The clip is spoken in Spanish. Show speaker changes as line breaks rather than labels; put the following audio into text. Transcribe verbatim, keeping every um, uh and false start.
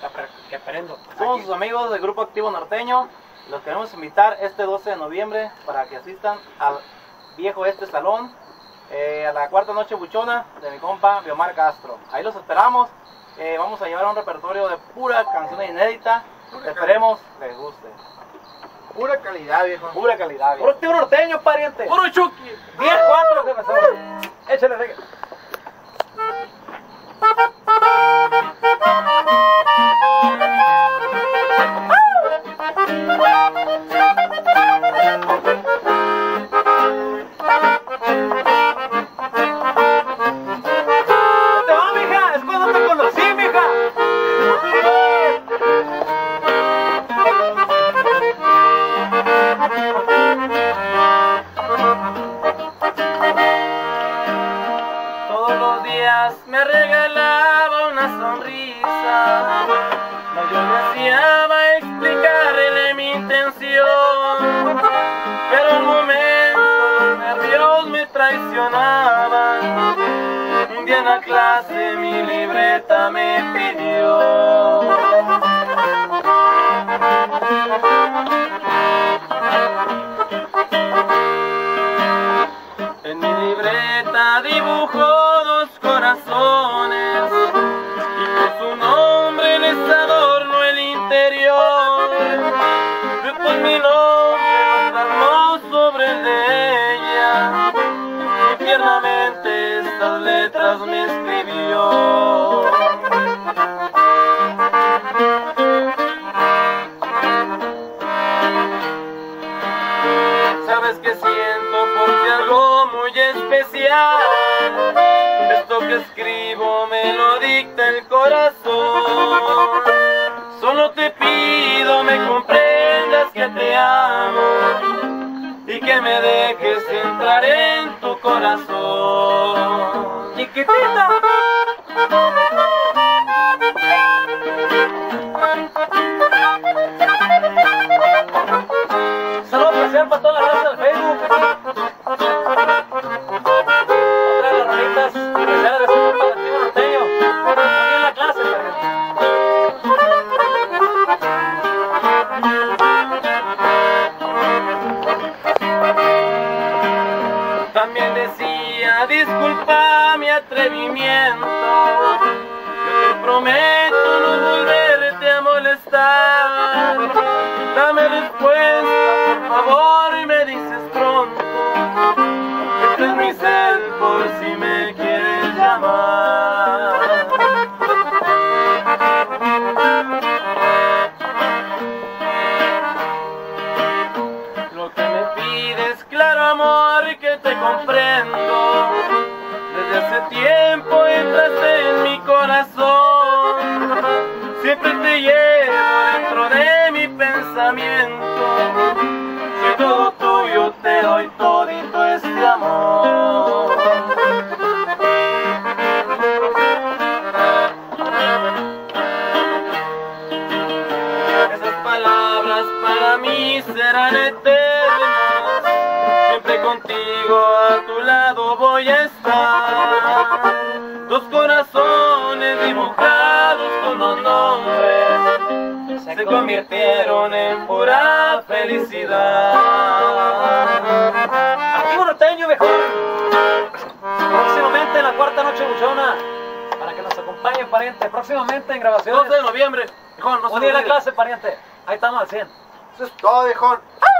que aprendo.
Somos sus amigos del Grupo Activo Norteño. Los queremos invitar este doce de noviembre para que asistan al viejo este salón, eh, a la cuarta noche buchona de mi compa Biomar Castro. Ahí los esperamos. Eh, vamos a llevar un repertorio de pura canción inédita. Pura Esperemos calidad. Les guste.
Pura calidad, viejo.
Pura calidad, viejo.
Puro Activo Norteño, pariente.
Puro Chucky.
diez cuatro que pasó. Échale reggae.
Me regalaba una sonrisa, no yo deseaba explicarle mi intención, pero al momento los nervios me traicionaban. Un día en la clase mi libreta me pidió. En mi libreta dibujó dos corazones y con su nombre les adorno el interior. Después mi nombre lo plasmó sobre el de ella y tiernamente estas letras me escribió. ¿Sabes qué siento por ti? Algo muy especial. Esto que escribo me lo dicta el corazón. Solo te pido me comprendas que te amo y que me dejes entrar en tu corazón. Chiquitita. Saludos especial para toda la raza del Facebook. Otra de las rolitas especiales de su compa Activo Norteño. Aquí en la clase, también decía, disculpa mi atrevimiento, yo te prometo no volverte a molestar. Dame respuesta, por favor, y me dices pronto. Este es mi cel por si me quieres llamar. Lo que me pides, claro amor, que te comprendo. Desde hace tiempo entraste en mi corazón. Siempre te llevo dentro de mi pensamiento. Soy todo tuyo, te doy todito este amor. Esas palabras para mí serán eternas. Siempre contigo a tu lado voy a estar. Dos corazones dibujados con los nombres se convirtieron en pura felicidad. Activo Norteño, mejor. Próximamente en la cuarta noche buchona, para que nos acompañen, pariente. Próximamente en grabaciones. doce de noviembre, viejón, no se olvide. Un día en la clase, pariente. Ahí estamos al cien.
Eso es todo, viejón.